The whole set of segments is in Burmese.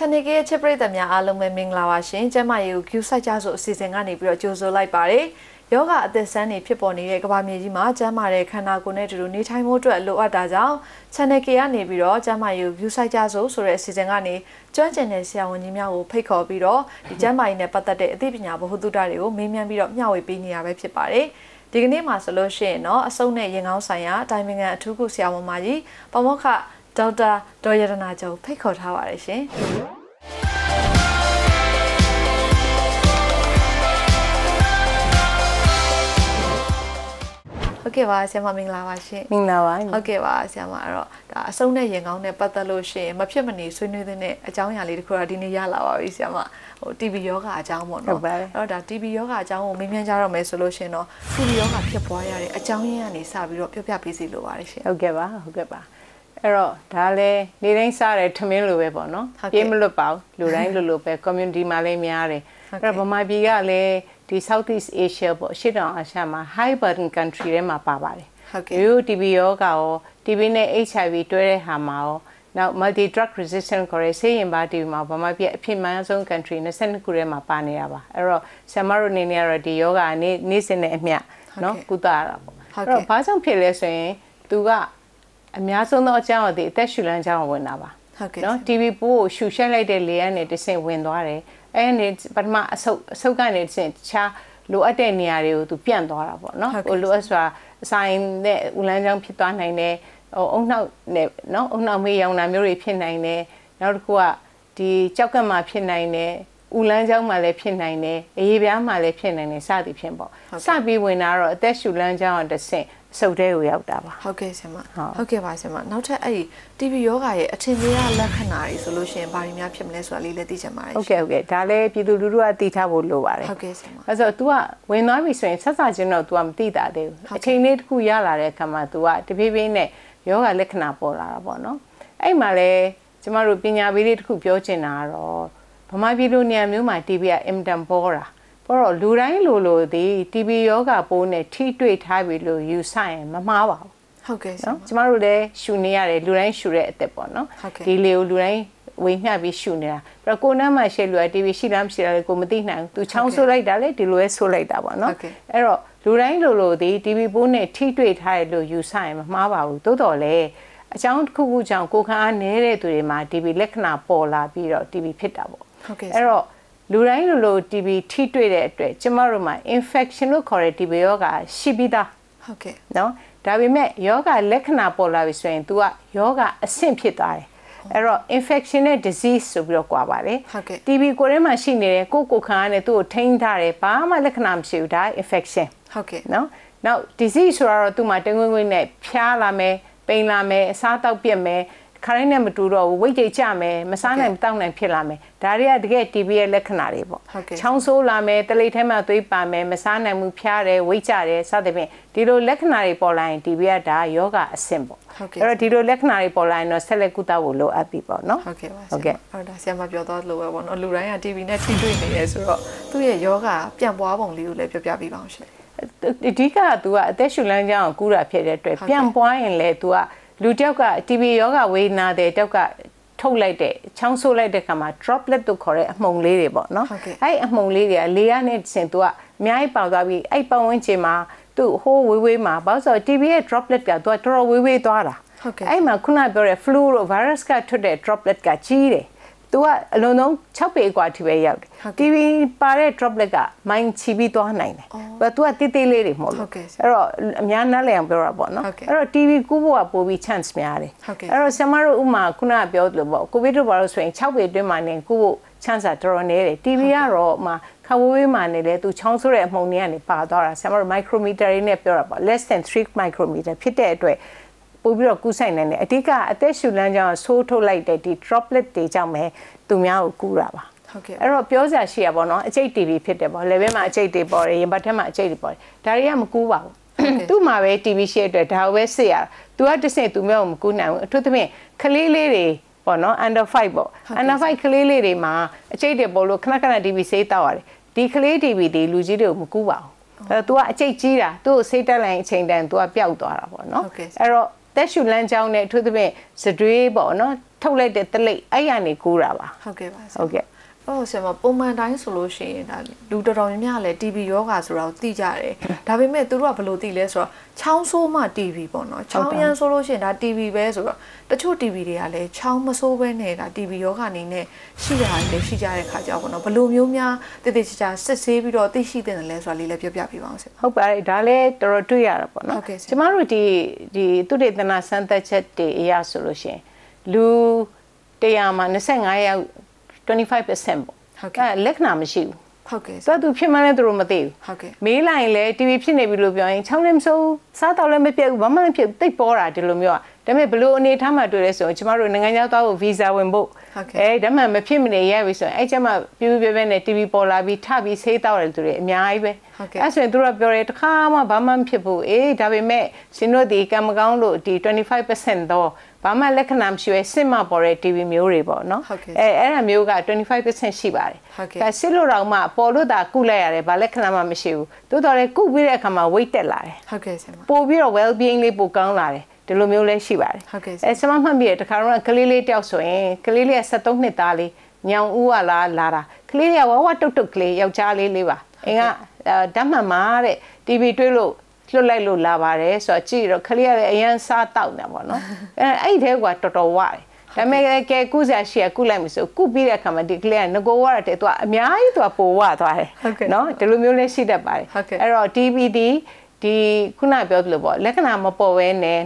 channelk ရဲ့ချစ်ပရိသတ်များအားလုံးပဲမင်္ဂလာပါရှင်ကျမရေကို Q site ကြဆိုအစီအစဉ်ကနေပြီးတော့ကြိုဆိုလိုက်ပါတယ်ယောဂအသက်ဆန်းနေဖြစ်ပေါ်နေတဲ့ကမ္ဘာမြေကြီးမှာကျန်းမာတဲ့ခန္ဓာကိုယ်နဲ့တူတူနေထိုင်မှုအတွက်လိုအပ်တာကြောင့် channelk ကနေပြီးတော့ကျမရေကို Q site ကြဆိုတဲ့အစီအစဉ်ကနေကျွမ်းကျင်တဲ့ဆရာဝန်ကြီးများကိုဖိတ်ခေါ်ပြီးတော့ဒီကျန်းမာရေးနဲ့ပတ်သက်တဲ့အသိပညာဗဟုသုတတွေကိုမေးမြန်းပြီးတော့မျှဝေပေးနေရပဲဖြစ်ပါတယ်ဒီကနေ့မှာဆိုလို့ရှိရင်တော့အစုံနဲ့ရင်ကောင်းဆိုင်ရာတိုင်ပင်ခံအထူးကုဆရာဝန်မကြီးပမောက္ခဒေါက်တာဒေါ်ရတနာကျော်ဖိတ်ခေါ်ထားပါတယ်ရှင်ဟုတ်ကဲ့ပါဆရာမမင်္ဂလာပါရှင်မင်္ဂလာပါဟုတ်ကဲ့ပါဆရာမအဲ့တော့ဒါအစုံနဲ့ရင်ကောင်းနဲ့ပတ်သက်လို့ရှိရင်မဖြစ်မနေဆွေးနွေးတဲ့အကြောင်းအရာလေးတစ်ခုတော့ဒီနေ့ရလာပါပြီဆရာမTB ယောဂအကြောင်းပေါ့နော်အဲ့တော့ဒါ TB ယောဂအကြောင်းကိုမေးမြန်းကြတော့မယ်ဆိုလို့ရှိရင်တော့ TB ယောဂဖြစ်ပွားရတဲ့အကြောင်းရင်းကနေစပြီးတော့ပြောပြပေးစီလိုပါတယ်ရှင်ဟုတ်ကဲ့ပါအဲ့တော့ဒါလည်းနေတိုင်းစားတဲ့ထမင်းလိုပဲပေါ့နော်ပြေးမလွတ်ပါဘူးလူတိုင်းလိုပဲ community မှာလည်းများတယ်အဲ့တော့ဗမာပြည်ကလည်းဒီ Southeast Asia ပေါ့ရှေ့တောင်အာရှမှာ high burden country ထဲမှာပါပါတယ်ဟုတ်ကဲ့ဒီ TB ယောဂရော TB နဲ့ HIV တွဲတဲ့ဟာမှာရောနောက် multi drug resistant ခေါ်တဲ့ဆေးရင်ပါ TB မှာဗမာပြည်အဖြစ်မှန်ဆုံး country 22ခုထဲမှာပါနေတာပါအဲ့တော့ဆရာမတို့အနေနဲ့ကတော့ဒီယောဂနေ့စဉ်နဲ့အမျှနော်ကုသရတာပေါ့အဲ့တော့ဘာကြောင့်ဖြစ်လဲဆိုရင်သူကအများဆုံးသောအကြောင်းအသေးအသက်ရှူလမ်းကြောင်းဝင်တာပါဟုတ်ကဲ့နော် TB ပိုးကိုရှူရှက်လိုက်တဲ့လေကနေတဆင့်ဝင်သွားတယ်အဲ့ဒီပထမအဆုပ်ကနေတဆင့်တခြားလိုအပ်တဲ့နေရာတွေကိုသူပြန့်သွားတာပေါ့နော်ဟိုလိုအပ်စွာဆိုင်တဲ့ဦးလမ်းကြောင်းဖြစ်သွားနိုင်တယ်အုံနောက်နဲ့နော်အုံနောက်မေးရောင်တာမျိုးတွေဖြစ်နိုင်တယ်နောက်တစ်ခုကဒီကြောက်ကပ်မှာဖြစ်နိုင်တယ်ဦးလမ်းကြောင်းမှာလည်းဖြစ်နိုင်တယ်အရေးပြားမှာလည်းဖြစ်နိုင်တယ်စသည်ဖြင့်ပေါ့စပြီးဝင်တာတော့အသက်ရှူလမ်းကြောင်းတဆင့်စုပ်တဲ့ကိုရောက်တာပါဟုတ်ကဲ့ဆရာမဟုတ်ကဲ့ပါဆရာမနောက်ထပ်အဲ့ဒီ TB ယောဂရဲ့အထင်ကြီးလက္ခဏာတွေဆိုလို့ရှိရင်ဘာတွေများဖြစ်မလဲဆိုတာလေးလည်းသိချင်ပါတယ်ဟုတ်ကဲ့ဒါလည်းပြည်သူလူထုကသိထားဖို့လိုပါတယ်ဟုတ်ကဲ့ဆရာမအဲ့ဆို तू ကဝင်သွားပြီဆိုရင်ဆက်စချင်းတော့ तू ကမသိတာသေးဘူးအချိန်လေးတစ်ခုရလာတဲ့အခါမှာ तू ကတဖြည်းဖြည်းနဲ့ယောဂလက္ခဏာပေါ်လာတာပေါ့နော်အဲ့မှာလည်းကျမတို့ပညာပေးလေးတစ်ခုပြောချင်တာကတော့ဗမာပြည်လူနေရာမျိုးမှာ TB ကအင်တန်ပေါ်တာတော့လူတိုင်းလိုသည် TB ယောဂပိုးနဲ့ထိတွေ့ထားပြီလို့ယူဆရင်မမှားပါဘူးဟုတ်ကဲ့နော်ကျမတို့လည်းရှူနေရတယ်လူတိုင်းရှူတဲ့အသက်ပေါ့နော်ဒီလေကိုလူတိုင်းဝေမျှပြီးရှူနေတာပြီးတော့ကိုယ်နဲ့မှရှေ့လူက TB ရှိလားမရှိလားလေကိုမသိနိုင်ဘူးသူချောင်းဆိုးလိုက်တာလေဒီလိုပဲဆိုးလိုက်တာပေါ့နော်အဲ့တော့လူတိုင်းလိုသည် TB ပိုးနဲ့ထိတွေ့ထားတယ်လို့ယူဆရင်မမှားပါဘူးသို့တော်လည်းအကြောင်းတစ်ခုခုကြောင့်ကိုယ်ခံအားနည်းတဲ့သူတွေမှာ TB လက္ခဏာပေါ်လာပြီးတော့ TB ဖြစ်တာပေါ့ဟုတ်ကဲ့အဲ့တော့လူတိုင်းလို TB ထိတွေ့တဲ့အတွက်ကျမတို့မှာ infection လို့ခေါ်တဲ့ TB ယောဂရှိပြီးသားဟုတ်ကဲ့နော်ဒါပေမဲ့ယောဂလက္ခဏာပေါ်လာပြီဆိုရင် तू ကယောဂအဆင့်ဖြစ်သွားတယ်အဲ့တော့ infection နဲ့ disease ဆိုပြီးတော့ကြွားပါတယ်ဟုတ်ကဲ့ TB ကိုယ်ထဲမှာရှိနေတဲ့ကိုယ်ခံအားနဲ့သူ့ကိုထိန်းထားတယ်ဘာမှလက္ခဏာမရှိဘူးဒါ infection ဟုတ်ကဲ့နော်နောက် disease ဆိုတော့သူ့မှာတငွေ့ငွေ့နဲ့ဖျားလာမယ်ပိန်လာမယ်အစားတောက်ပြက်မယ်ခရိုင်းနဲ့မတူတော့ဘူးဝိတ်ကြိတ်ကြမယ်မစားနိုင်မတောက်နိုင်ဖြစ်လာမယ်ဒါတွေကတကယ် TB ရဲ့လက္ခဏာတွေပေါ့ချောင်းဆိုးလာမယ်တလိပ်ထဲမှာသွေးပါမယ်မစားနိုင်မှုဖျားတယ်ဝိတ်ကြတယ်စသဖြင့်ဒီလိုလက္ခဏာတွေပေါ်လာရင် TB ကဒါယောဂအဆင့်ပေါ့အဲ့တော့ဒီလိုလက္ခဏာတွေပေါ်လာရင်တော့ဆက်လက်ကုသဖို့လိုအပ်ပြီပေါ့နော်ဟုတ်ကဲ့ပါဟုတ်ကဲ့အဲ့ဒါဆရာမပြောတော့လို့ပဲပေါ့နော်လူတိုင်းက TB နဲ့ထိတွေ့နေရဲဆိုတော့သူ့ရဲ့ယောဂပြန့်ပွားပုံလေးကိုလည်းပြောပြပေးပါအောင်ရှင်အဓိက तू ကအသက်ရှူလမ်းကြောင်းကိုကူးတာဖြစ်တဲ့အတွက်ပြန့်ပွားရင်လည်း तू ကလူတယောက်က TB ယောဂဝေဒနာတဲ့တယောက်ကထုတ်လိုက်တဲ့ချောင်းဆိုးလိုက်တဲ့ခါမှာ droplet တို့ခေါ်တဲ့အမှုန်လေးတွေပေါ့နော်အဲ့အမှုန်လေးတွေကလေရနဲ့ဆင် तू ကအများကြီးပေါက်သွားပြီးအဲ့ပတ်ဝန်းကျင်မှာသူ့ဟိုးဝေးမှာဘာလို့ဆို TB ရဲ့ droplet က तू ကတော်တော်ဝေးသွားတာအဲ့မှာခုနပြောတဲ့ flu တို့ virus ကထွက်တဲ့ droplet ကကြီးတယ်သူကအလုံးလုံး6ပေกว่าထိပဲရောက်တယ် TB ပါတဲ့ droplet ကမိုင်းချီပြီးသွားနိုင်တယ်။ဘာသူကတိတိလေးတွေမဟုတ်လို့အဲ့တော့အများနားလည်အောင်ပြောတာပေါ့နော်။အဲ့တော့ TB ကူးဖို့ကပိုပြီး chance များတယ်။အဲ့တော့ဆရာမတို့ဥမာခုနကပြောလို့ပေါ့ကိုဗစ်တို့ဘာလို့ဆိုရင်6ပေအတွင်းမှာနေကူးဖို့ chance ကတော်တော်နည်းတယ်။ TB ကတော့ဥမာခဝေးမှာနေလေသူချောင်းဆိုးတဲ့အမှုန်တွေကနေပါသွားတာဆရာမတို့ micrometer တွေနဲ့ပြောတာပေါ့ less than 3 micrometer ဖြစ်တဲ့အတွက်ပို့ပြီးတော့ကူးဆိုင်နိုင်တယ်အဓိကအသက်ရှူလမ်းကြောင်းဆိုးထုတ်လိုက်တဲ့ဒီ droplet တွေကြောင့်ပဲသူများကိုကူးတာပါဟုတ်ကဲ့အဲ့တော့ပြောစရာရှိရပါတော့အကျိတ် TB ဖြစ်တယ်ပေါ့လေဘဲမှာအကျိတ်တွေပေါ်တယ်ရင်ဘတ်ထဲမှာအကျိတ်တွေပေါ်တယ်ဒါတွေကမကူးပါဘူးသူ့မှာပဲ TB ရှိတဲ့အတွက်ဒါကိုပဲစစ်ရတာသူကတစ်ဆင့်သူမျိုးကိုမကူးနိုင်ဘူးအထူးသဖြင့်ကလေးလေးတွေပေါ့နော် under 5ပေါ့ under 5ကလေးလေးတွေမှာအကျိတ်တွေပေါ်လို့ခဏခဏ TB ဆေးတောက်ရတယ်ဒီကလေး TB တွေလူကြီးတွေကိုမကူးပါဘူးအဲ့တော့ तू ကအကျိတ်ကြီးတာသူ့ကိုဆေးတက်လိုက်အချိန်တန် तू ကပျောက်သွားတာပေါ့နော်အဲ့တော့တက်ရှူလမ်းကြောင်းနဲ့အထူးသဖြင့်စတွေးပေါ့နော်ထထုတ်လိုက်တဲ့တလိပ်အဲ့ရနေကူးတာပါဟုတ်ကဲ့ပါဆရာဟုတ်ကဲ့အော်ဆရာမပုံမှန်တိုင်းဆိုလို့ရှိရင်ဒါလူတော်တော်များများလည်း TB ယောဂါဆိုတာကိုသိကြတယ်ဒါပေမဲ့သူတို့ကဘယ်လိုသိလဲဆိုတော့ချောင်းဆိုးမှ TB ပေါ့နော်ချောင်းရမ်းဆိုလို့ရှိရင်ဒါ TB ပဲဆိုတော့တချို့ TB တွေကလည်းချောင်းမဆိုးပဲနဲ့ဒါ TB ယောဂါအနေနဲ့ရှိကြတယ်လည်းရှိကြတဲ့ခါကြောင့်ပေါ့နော်ဘယ်လိုမျိုးများတည်တည်ချာချာစစ်ဆေးပြီးတော့သိရှိတဲ့တယ်လဲဆိုတာလေးလည်းပြောပြပေးပါအောင်ဆရာဟုတ်ပါတယ်ဒါလည်းတော်တော်တွေ့ရတာပေါ့နော်ကျမတို့ဒီသူတေသနာစမ်းသပ်ချက်တွေအရဆိုလို့ရှိရင်လူ100မှာ25ယောက်25% ပေါ့ဟုတ်ကဲ့လက္ခဏာမရှိဘူးဟုတ်ကဲ့ဆိုတော့သူဖြစ်မှန်းလည်းသူတို့မသိဘူးဟုတ်ကဲ့မေးလိုက်ရင်လည်း TV ဖြစ်နေပြီလို့ပြောရင်ချောင်းလည်းမဆိုးစားတော့လည်းမပြတ်ဘူးဘာမှမဖြစ်ဘူးတိတ်ပေါ်တာဒီလိုမျိုးอ่ะဒါပေမဲ့ဘလို့အနေထားမှတွေ့လဲဆိုရင်ကျမတို့နိုင်ငံခြားသားကို visa ဝင်ဖို့ဒါမှမဖြစ်မနေရပြီဆိုရင်အဲ့ကျမှပြပြပြနဲ့ TV ပေါ်လာပြီးထပြီးဆေးတောက်တယ်သူတွေအများကြီးပဲအဲ့ဆိုရင်သူတို့ပြောတယ်တခါမှဘာမှမဖြစ်ဘူးအေးဒါပေမဲ့ရှင်တို့ဒီကံမကောင်းလို့ဒီ25% တော့ဘာမှလက္ခဏာမရှိဘဲစစ်မှပေါ်တဲ့ TV မျိုးတွေပေါ့နော်အဲ့ဒါမျိုးက25% ရှိပါတယ်ဒါစစ်လို့တော့မှပေါ်လို့သာကုလိုက်ရတယ်ဘာလက္ခဏာမှမရှိဘူးတိုးတော်လည်းကုပြီးတဲ့အခါမှာ weight တက်လာတယ်ဟုတ်ကဲ့ဆရာမပို့ပြီးတော့ well being လေးပိုကောင်းလာတယ်ဒီလိုမျိုးလည်းရှိပါတယ်ဟုတ်ကဲ့ဆရာမမှတ်ပြီးတခါတော့ကလေးလေးတယောက်ဆိုရင်ကလေးလေးက73နှစ်သားလေးညောင်ဦးကလာတာကလေးလေးကဝတုတ်ကလေးယောက်ျားလေးပါအင်းကဓာတ်မှန်မှာတဲ့ TV တွေ့လို့လွတ်လိုက်လို့လာပါတယ်ဆိုတော့ကြည့်တော့ခလေးကလည်းအရန်စားတောက်နေပါတော့အဲ့ဒီထဲကတော်တော်ဝတယ်ဒါပေမဲ့ကဲကုစားရှိရကုလိုက်ပြီဆိုကုပြီးတဲ့အခါမှာဒီကလေးကငကိုဝရတဲ့သူကအများကြီးသူကပိုဝသွားတယ်နော်ဒီလိုမျိုးလေးရှိတတ်ပါတယ်အဲ့တော့ DVD ဒီခုနပြောသလိုပေါ့လက္ခဏာမပေါ်ဘဲနဲ့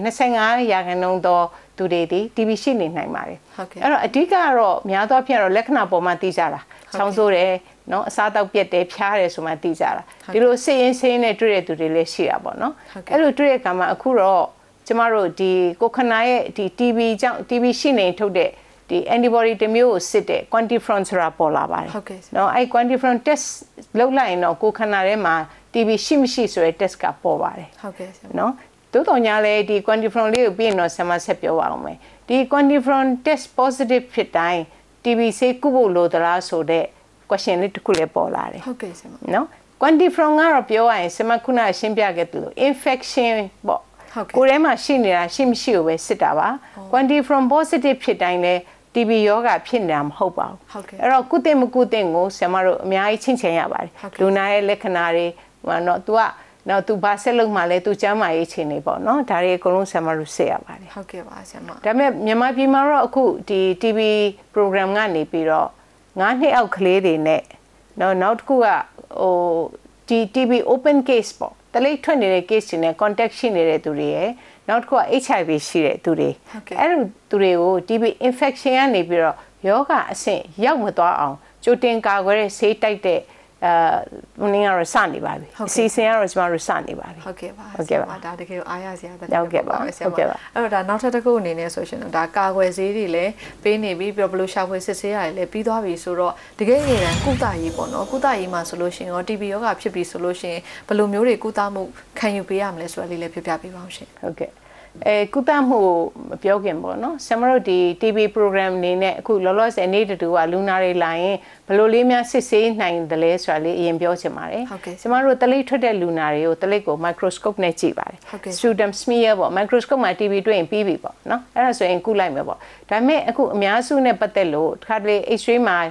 25%သောသူတွေဒီ TV ရှိနေနိုင်ပါတယ်အဲ့တော့အဓိကတော့များသောအားဖြင့်တော့လက္ခဏာပေါ်မှာသိကြတာချောင်းဆိုးတယ်နော်အစားတောက်ပြက်တယ်ဖျားတယ်ဆိုမှသိကြတာဒီလိုစိတ်ရင်းစိတ်ရင်းနဲ့တွေ့တဲ့သူတွေလည်းရှိတာပေါ့နော်အဲ့လိုတွေ့တဲ့အခါမှာအခုတော့ကျမတို့ဒီကိုခနာရဲ့ဒီ TB ကြောင့် TB ရှိနေထုတ်တဲ့ဒီ antibody တစ်မျိုးကိုစစ်တဲ့ quantiferon ဆိုတာပေါ်လာပါတယ်နော်အဲ့ quantiferon test လုပ်လိုက်ရင်တော့ကိုခနာထဲမှာ TB ရှိမရှိဆိုတဲ့ test ကပေါ်ပါတယ်ဟုတ်ကဲ့နော်တိုးတော်ညာလဲဒီ quantiferon လေးကိုပြီးရင်တော့ဆမဆက်ပြောပါအောင်မယ်ဒီ quantiferon test positive ဖြစ်တိုင်း TB ဆေးကုဖို့လိုသလားဆိုတဲ့ question လေးတစ်ခုလည်းပေါ်လာတယ်ဟုတ်ကဲ့ဆရာနော် quantiferon ကတော့ပြောရရင်ဆမခုနရှင်းပြခဲ့တယ်လို့ infection ပေါ့ကိုယ်ထဲမှာရှိနေတာရှိမရှိကိုပဲစစ်တာပါ quantiferon positive ဖြစ်တိုင်းလဲ TB ယောဂဖြစ်နေတာမဟုတ်ပါဘူးအဲ့တော့ကုသင့်မကုသင့်ကိုဆရာမတို့အများကြီးချင်းချင်ရပါတယ်လူနာရဲ့လက္ခဏာတွေနော် तू ကနော် तू ဘာဆက်လုပ်မှလဲ तू ကျမ်းမာရေးချင်းနေပေါ့နော်ဒါတွေအကုန်လုံးဆရာမတို့စစ်ရပါတယ်ဟုတ်ကဲ့ပါဆရာမဒါပေမဲ့မြန်မာပြည်မှာတော့အခုဒီ TB program ကနေပြီးတော့9နှစ်အောက်ကလေးတွေနဲ့နောက်တစ်ခုကဟိုဒီ TB open case ပေါ့တလိပ်ထွက်နေတဲ့ case တွေနဲ့ contact ရှိနေတဲ့သူတွေရယ်နောက်တစ်ခုက HIV ရှိတဲ့သူတွေအဲ့လိုသူတွေကို TB infection ကနေပြီးတော့ယောဂအဆင့်ရောက်မသွားအောင်ကြိုတင်ကာကွယ်တဲ့ဆေးတိုက်တဲ့နင်းကတော့စနေပါပြီအစီအစဉ်ကတော့ကျမတို့စနေပါပြီဟုတ်ကဲ့ပါဟုတ်ကဲ့ပါဒါတကယ်ကိုအားရစရာတကယ်ဟုတ်ကဲ့ပါဟုတ်ကဲ့ပါအဲ့တော့ဒါနောက်ထပ်တစ်ခုအနေနဲ့ဆိုရှင်ဒါကာကွယ်ဆေးတွေလည်းပေးနေပြီးပြီးတော့ဘလို့ရှာဖွေစစ်ဆေးရတယ်လည်းပြီးသွားပြီဆိုတော့တကယ်ရန်ကုသရေးပေါ့နော်ကုသရေးမှာဆိုလို့ရှင်ရော TB ယောဂဖြစ်ပြီဆိုလို့ရှင်ဘလို့မျိုးတွေကုသမှုခံယူပေးရမလဲဆိုတာလေးလည်းပြပြပေးပါအောင်ရှင်ဟုတ်ကဲ့ကုသမှုမပြောခင်ပေါ့နော်ဆမတို့ဒီ TB program နေနဲ့အခုလောလောဆယ်နေ့တူကလူနာတွေလာရင်ဘယ်လိုလေးများစစ်ဆေးနိုင်တယ်လဲဆိုတာလေးအရင်ပြောချင်ပါတယ်ကျမတို့တလိပ်ထွက်တဲ့လူနာတွေကိုတလိပ်ကို microscope နဲ့ကြည့်ပါတယ် sputum smear ပေါ့ microscope မှာ TB တွေ့ရင်ပြီးပြီပေါ့နော်အဲ့ဒါဆိုရင်ကုလိုက်မယ်ပေါ့ဒါပေမဲ့အခုအများစုနဲ့ပတ်သက်လို့တစ်ခါတလေ X-ray မှာ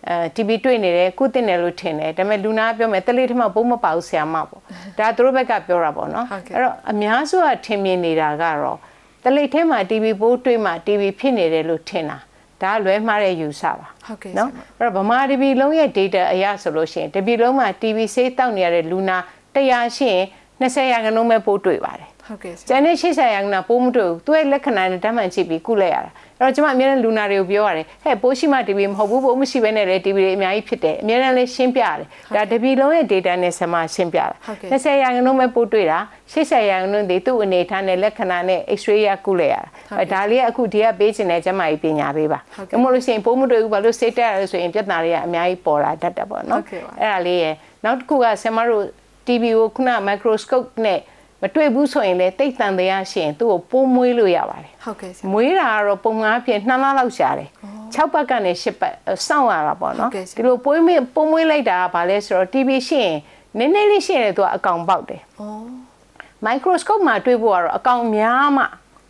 TB တွေ့နေတယ်ကုသနေလို့ထင်တယ်ဒါပေမဲ့လူနာပြောမယ်တလိပ်ထမဘုံမပါဘူးဆရာမပေါ့ဒါသူတို့ဘက်ကပြောတာပေါ့နော်အဲ့တော့အများစုကထင်မြင်နေတာကတော့တလိပ်ထဲမှာ TB ပိုးတွေ့မှ TB ဖြစ်နေတယ်လို့ထင်တာဒါလွဲမှားတဲ့ယူဆပါဟုတ်ကဲ့နော်အဲ့တော့ဗမာတပီလုံးရဲ့ data အရဆိုလို့ရှိရင်တပီလုံးမှာ TB ဆေးတောက်နေရတဲ့လူနာ100ရှိရင်20%ပဲပိုးတွေ့ပါတယ်ဟုတ်ကဲ့ကျန်တဲ့80%ပိုးမတွေ့ဘူးသူရဲ့လက္ခဏာနဲ့ဓာတ်မှန်ကြည့်ပြီးကုလိုက်ရတာအဲ့တော့ကျွန်မအများနဲ့လူနာတွေကိုပြောရတယ်ဟဲ့ပိုးရှိမှ TB မဟုတ်ဘူးပိုးမရှိဘဲနဲ့လေ TB တွေအများကြီးဖြစ်တယ်အများနဲ့လည်းရှင်းပြရတယ်ဒါတပီလုံးရဲ့ data နဲ့ဆမရှင်းပြတာ20%ပဲပိုးတွေ့တာ80%ဒီသူ့အနေထားနဲ့လက္ခဏာနဲ့ X-ray ရကုလိုက်ရတာဒါလေးကအခုဒီကပေးချင်တဲ့ကျမကြီးပညာပေးပါဒါမှမဟုတ်လို့ရှိရင်ပိုးမတွေ့ဘူးဘာလို့စိတ်တက်ရလဲဆိုရင်ပြဿနာတွေကအများကြီးပေါ်လာတတ်တယ်ပေါ့နော်အဲ့ဒါလေးရနောက်တစ်ခုကဆမတို့ TB ကိုခုန microscope နဲ့မတွေ့ဘူးဆိုရင်လည်းတိတ်တန်တရားရှိရင်သူ့ကိုပိုးမွေးလို့ရပါတယ်ဟုတ်ကဲ့ဆရာမွေးတာကတော့ပုံမှန်အဖြစ်2လလောက်ရှာတယ်6ပတ်ကနေ10ပတ်စောင့်ရတာပေါ့နော်ဒီလိုပိုးမွေးလိုက်တာကဘာလဲဆိုတော့ TB ရှိရင်နည်းနည်းလေးရှိရင်သူကအကောင်ပေါက်တယ်ဩ microscope မှာတွေ့ဖို့ကတော့အကောင်များမှ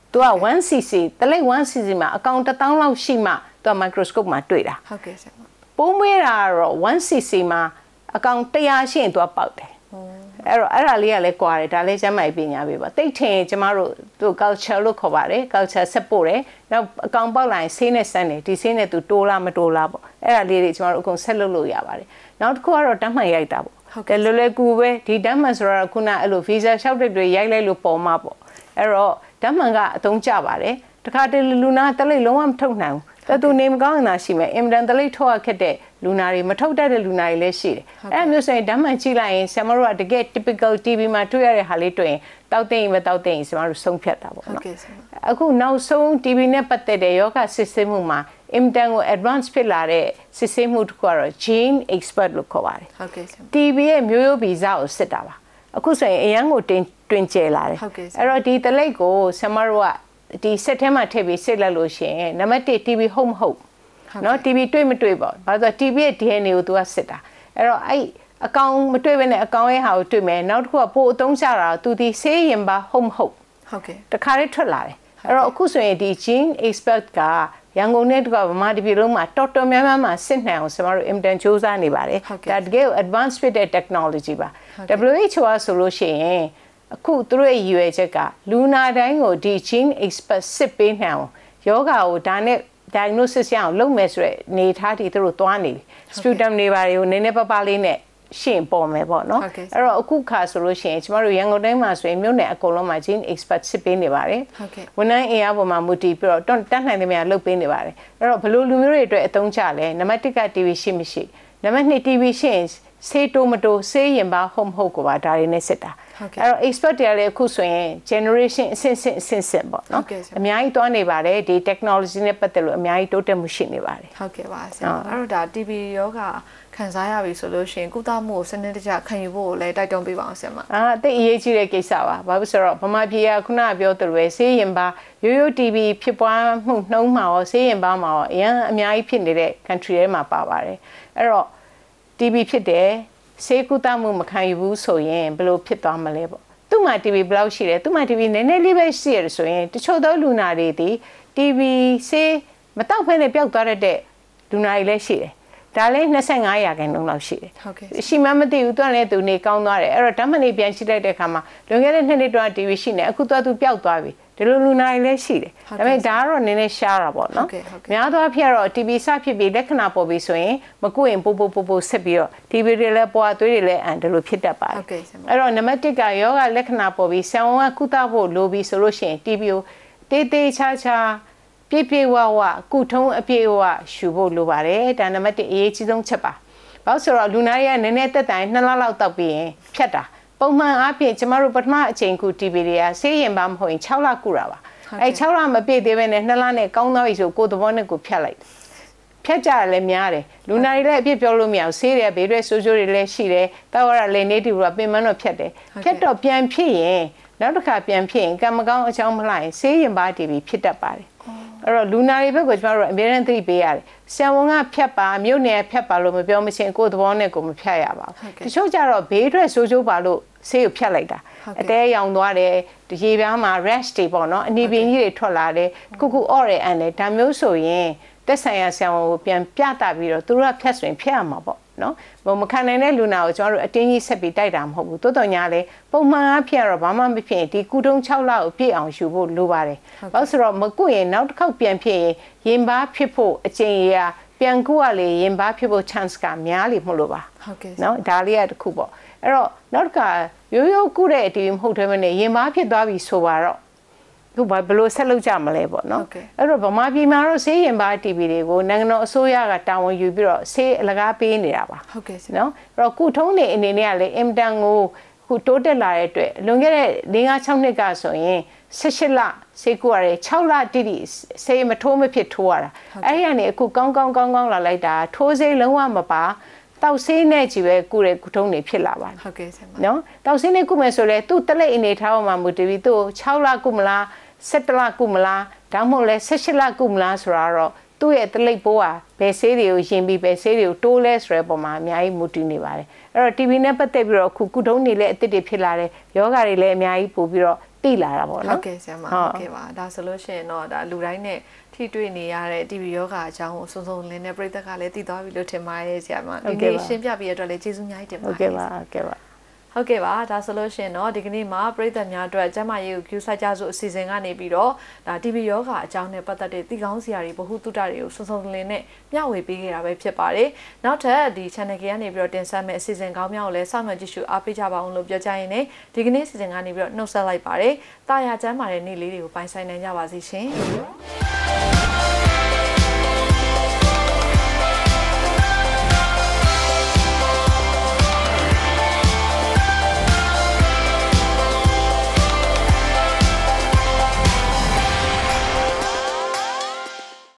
သူက 1cc တလိပ် 1cc မှာအကောင်1000လောက်ရှိမှသူက microscope မှာတွေ့တာဟုတ်ကဲ့ဆရာမပိုးမွေးတာတော့ 1cc မှာအကောင်100ရှိရင်သူကပေါက်တယ်အဲ့ဒါလေးကလည်းကွာတယ်ဒါလည်းကျမကြီးပညာပေးပါတိတ်ထင်ကျမတို့သူ culture လို့ခေါ်ပါတယ် culture ဆက်ပို့တယ်နောက်အကောင်ပေါက်လာရင်ဆေးနဲ့စမ်းတယ်ဒီဆေးနဲ့သူတိုးလားမတိုးလားပေါ့အဲ့ဒါလေးတွေကျမတို့အကုန်ဆက်လုပ်လို့ရပါတယ်နောက်တစ်ခုကတော့ဓာတ်မှန်ရိုက်တာပေါ့တယ်လွယ်လွယ်ကူပဲဒီဓာတ်မှန်ဆိုတော့ခုနအဲ့လို visa လျှောက်တဲ့တွေရိုက်လိုက်လို့ပေါ်မှာပေါ့အဲ့တော့ဓာတ်မှန်ကအသုံးကျပါတယ်တခါတလေလူနာတလိပ်လုံးဝမထုတ်နိုင်ဘူးသူနေမကောင်းတာရှိမယ်အင်မတန်တလိပ်ထုတ်ရခက်တဲ့လူနာတွေမထုတ်တတ်တဲ့လူနာတွေလည်းရှိတယ်အဲ့မျိုးဆိုရင်ဓာတ်မှန်ကြည့်လိုက်ရင်ဆရာမတို့ကတကယ် typical TB မှာတွေ့ရတဲ့ဟာလေးတွေ့ရင်တောက်သိရင်မတောက်သိရင်ဆရာမတို့ဆုံးဖြတ်တာပေါ့နော်အခုနောက်ဆုံး TB နဲ့ပတ်သက်တဲ့ယောဂစစ်ဆေးမှုမှာအင်မတန်ကို advance ဖြစ်လာတဲ့စစ်ဆေးမှုတစ်ခုကတော့ gene expert လို့ခေါ်ပါတယ်ဟုတ်ကဲ့ဆရာ TB ရဲ့မျိုးရိုးဗီဇကိုစစ်တာပါအခုဆိုရင်အရန်ကိုတွင်ကျဲလာတယ်အဲ့တော့ဒီတလိပ်ကိုဆရာမတို့ကဒီစက်ထဲမှာထည့်ပြီးစစ်လိုက်လို့ရှိရင်နံပါတ်1 TB ဟုတ်မဟုတ်နော် TB တွေ့မတွေ့ပေါ့ဘာလို့ TB ရဲ့ DNA ကိုသူကစစ်တာအဲ့တော့အဲ့အကောင်မတွေ့ဘဲနဲ့အကောင်ရဲ့ဟာကိုတွေ့မယ်နောက်တစ်ခုကပို့အသုံးချတာသူဒီဆေးရင်ပါဟုတ်မဟုတ်ဟုတ်ကဲ့တခါလေးထွက်လာတယ်အဲ့တော့အခုဆိုရင်ဒီ gene expert ကရန်ကုန်နဲ့တကွာဗမာတပြည်လုံးမှာတော်တော်များများမှာစစ်နိုင်အောင်ကျွန်တော်တို့ implant စူးစမ်းနေပါတယ်ဒါတကယ် advanced ဖြစ်တဲ့ technology ပါ WHO ဆိုလို့ရှိရင်အခုသူတို့ရဲ့ရည်ရွယ်ချက်ကလူနာတိုင်းကိုဒီ gene expert စစ်ပေးနိုင်အောင်ယောဂါကိုဒါနဲ့ diagnosis ရအောင်လုပ်မယ်ဆိုတဲ့နေထားတီသူတို့သွားနေပြီ sputum တွေပါတွေကိုနည်းနည်းပါးပါးလေးနဲ့ရှင်းပေါ်မယ်ပေါ့နော်အဲ့တော့အခုခါဆိုလို့ရှိရင်ကျမတို့ရန်ကုန်တိုင်းမှာဆိုရင်မြို့နယ်အကုန်လုံးမှာ gene expert စစ်ပေးနေပါတယ်ဝန်ထမ်းအင်အားပေါ်မှာမူတည်ပြီးတော့တတ်နိုင်တဲ့များလုပ်ပေးနေပါတယ်အဲ့တော့ဘယ်လိုလူမျိုးတွေအတွက်အသုံးချလဲနံပါတ်1က TB ရှိမရှိနံပါတ်2 TB ရှိရင်ဆေးတိုးမတိုးဆေးရင်ပါဟုတ်မဟုတ်ကိုပါဒါတွေနဲ့စစ်တာအဲ့တော့ expert တွေလည်းအခုဆိုရင် generation အဆင့်ပေါ့နော်အများကြီးတွားနေပါတယ်ဒီ technology နဲ့ပတ်သက်လို့အများကြီးတိုးတက်မှုရှိနေပါတယ်ဟုတ်ကဲ့ပါဆရာအဲ့တော့ဒါ TB ယောဂခံစားရပြီဆိုလို့ရှိရင်ကုသမှုကိုစနစ်တကျခံယူဖို့လည်းတိုက်တွန်းပေးပါအောင်ဆရာမတိတ်အရေးကြီးတဲ့ကိစ္စပါဘာလို့ဆိုတော့ဗမာပြည်ကခုနကပြောသလိုပဲဆေးရင်ပါရိုးရိုး TB ဖြစ်ပွားမှုနှုံးမှာရောဆေးရင်ပါမှာရောအရင်အများကြီးဖြစ်နေတဲ့ country ထဲမှာပါပါတယ်အဲ့တော့ TB ဖြစ်တယ်ဆေးကုသမှုမခံယူဘူးဆိုရင်ဘယ်လိုဖြစ်သွားမလဲပေါ့သူ့မှာ TB ဘယ်လောက်ရှိတယ်သူ့မှာ TB နည်းနည်းလေးပဲရှိရတယ်ဆိုရင်တချို့သောလူနာတွေဒီ TB ဆေးမတောက်ဖဲနဲ့ပျောက်သွားတဲ့လူနာတွေလည်းရှိတယ်ဒါလည်း25%လောက်ရှိတယ်ဟုတ်ကဲ့ရှိမှမသိဘူးသူကလည်းသူနေကောင်းသွားတယ်အဲ့တော့ဓာတ်မှန်နေပြန်ရှိလိုက်တဲ့အခါမှာလွန်ခဲ့တဲ့2နှစ်တွင်း TB ရှိနေအခုသူပျောက်သွားပြီဒီလိုလူနာတွေလည်းရှိတယ်ဒါပေမဲ့ဒါကတော့နည်းနည်းရှားတာပေါ့နော်များသောအားဖြင့်တော့ TB စဖြစ်ပြီးလက္ခဏာပေါ်ပြီးဆိုရင်မကုရင်ပို့ဆက်ပြီးတော့ TB တွေလည်းပွားသွေးတွေလည်းဒီလိုဖြစ်တတ်ပါတယ်အဲ့တော့နံပါတ်1ကယောဂလက္ခဏာပေါ်ပြီးဆံဝန်ကကုသဖို့လိုပြီးဆိုလို့ရှိရင် TB ကိုတေးချာပြည့်ဝကုထုံးအပြည့်အဝရှူဖို့လိုပါတယ်ဒါနံပါတ်1အရေးကြီးဆုံးချက်ပါဘာလို့ဆိုတော့လူနာတွေကနည်းနည်းတက်တိုင်2လလောက်တောက်ပြီးရင်ဖြတ်တာပုံမှန်အားဖြင့်ကျမတို့ပထမအချိန်ကု TB တွေကဆေးရင်ပါမဟုတ်ရင်6လကုတာပါအဲ6လမပြည့်သေးဘဲနဲ့2လနဲ့ကောင်းသွားပြီဆိုကိုယ်သဘောနဲ့ကိုဖြတ်လိုက်ဖြတ်ကြရလဲများတယ်လူနာတွေလည်းအပြည့်ပြောလို့မရဘူးဆေးတွေဘေးတွေဆိုးတွေလည်းရှိတယ်တောက်ရတာလည်း native ကပင်မတော့ဖြတ်တယ်ဖြတ်တော့ပြန်ဖြစ်ရင်နောက်တစ်ခါပြန်ဖြစ်ရင်ကံမကောင်းအကြောင်းမလှရင်ဆေးရင်ပါ TB ဖြစ်တတ်ပါတယ်အဲ့တော့လူနာတွေဘက်ကကျမတို့အများနဲ့သတိပေးရတယ်ဆံဝန်ကဖြတ်ပါမြို့နယ်ဖြတ်ပါလို့မပြောမချင်းကိုယ်သဘောနဲ့ကိုမဖြတ်ရပါဘူးတချို့ကြတော့ဘေးအတွက်ဆိုးကျိုးပါလို့ဆေးကိုဖြတ်လိုက်တာအတဲရောင်သွားတယ်ရေပြားမှာ rash တွေပေါ့နော်အနီပင်ကြီးတွေထွက်လာတယ်ခုအော့ရဲအန်တယ်ဒါမျိုးဆိုရင်တက်ဆိုင်ရာဆံဝန်ကိုပြန်ပြတာပြီးတော့သူတို့ကဖြတ်ဆိုရင်ဖြတ်ရမှာပေါ့နော်မခံနိုင်တဲ့လူနာကိုကျွန်တော်တို့အတင်းကြီးဆက်ပြီးတိုက်တာမဟုတ်ဘူးတိုးတော်ညာလဲပုံမှန်အဖြစ်တော့ဘာမှမဖြစ်ဒီကုထုံး6လကိုပြည့်အောင်ယူဖို့လိုပါတယ်ဘာလို့ဆိုတော့မကုရင်နောက်တစ်ခေါက်ပြန်ဖြစ်ရင်ရင်ပါဖြစ်ဖို့အချိန်ရပြန်ကုရလေရင်ပါဖြစ်ဖို့ chance ကများလိမ့်မလို့ပါဟုတ်ကဲ့နော်ဒါလေးကတစ်ခုပေါ့အဲ့တော့နောက်တစ်ခါရိုးကုတဲ့အတီးမဟုတ်တယ်မနဲ့ရင်ပါဖြစ်သွားပြီဆိုပါတော့သူဘယ်လိုဆက်လုပ်ကြမလဲပေါ့နော်အဲ့တော့ဗမာပြည်မှာတော့ဆေးရင်ပါ TB တွေကိုနိုင်ငံတော်အစိုးရကတာဝန်ယူပြီးတော့ဆေးအလကားပေးနေတာပါဟုတ်ကဲ့နော်အဲ့တော့ကုထုံးနေအနေနဲ့ကလည်းအင်တန်ကိုခုတိုးတက်လာတဲ့အတွက်လွန်ခဲ့တဲ့5-6နှစ်ကဆိုရင်18လဆေးကုရတယ်6လတိတိဆေးမထိုးမဖြစ်ထိုးရတာအဲ့ဒီကနေအခုကောင်းလာလိုက်တာထိုးဆေးလုံးဝမပါတောက်ဆေးနဲ့ကြီးပဲကုတဲ့ကုထုံးတွေဖြစ်လာပါတယ်ဟုတ်ကဲ့ဆရာမနော်တောက်ဆေးနဲ့ကုမယ်ဆိုလဲသူ့တလက်အနေထားပေါ်မှာမူတည်ပြီးသူ့6လကုမလား17လကုမလားဒါမှမဟုတ်လဲ18လကုမလားဆိုတာတော့သူ့ရဲ့တလိပ်ပိုးဟာဘယ်ဆေးတွေကိုယင်ပြီးဘယ်ဆေးတွေကိုတိုးလဲဆိုတဲ့ပုံမှာအများကြီးမူတည်နေပါတယ်အဲ့တော့ TB နဲ့ပတ်သက်ပြီးတော့ခုကုထုံးတွေလည်းအသစ်တွေဖြစ်လာတယ်ယောဂါတွေလည်းအများကြီးပို့ပြီးတော့တိလာတာပေါ့နော်ဟုတ်ကဲ့ဆရာမဟုတ်ကဲ့ပါဒါဆိုလို့ရှိရင်တော့ဒါလူတိုင်းနဲ့ထိတွေ့နေရတဲ့ TB ယောဂအကြောင်းကိုစုံစုံလင်းနဲ့ပြည်သက်ကလည်းသိသွားပြီလို့ထင်ပါတယ်ဆရာမဒီနေ့ရှင်းပြပေးရတဲ့အတွက်လည်းကျေးဇူးအများကြီးတင်ပါတယ်ဟုတ်ကဲ့ပါဟုတ်ကဲ့ပါဟုတ်ကဲ့ပါဒါဆိုလို့ရှိရင်တော့ဒီကနေ့မှာပြည်သက်များအတွက်ကျမရေးကို queue ဆိုင်ကြစို့အစီအစဉ်ကနေပြီးတော့ဒါ TB ယောဂအကြောင်းနဲ့ပတ်သက်တဲ့သိကောင်းစရာတွေဗဟုသုတတွေကိုစုံစုံလင်းနဲ့မျှဝေပေးခဲ့တာပဲဖြစ်ပါတယ်နောက်ထပ်ဒီ channel ကနေပြီးတော့တင်ဆက်မယ့်အစီအစဉ်ကောင်းများကိုလည်းစောင့်မျှော်ကြည့်ရှုအားပေးကြပါအောင်လို့ပြောကြရင်းနဲ့ဒီကနေ့အစီအစဉ်ကနေပြီးတော့နှုတ်ဆက်လိုက်ပါတယ်တာယာကျမ်းမာတဲ့နေ့လေးတွေကိုပိုင်ဆိုင်နိုင်ကြပါစေရှင်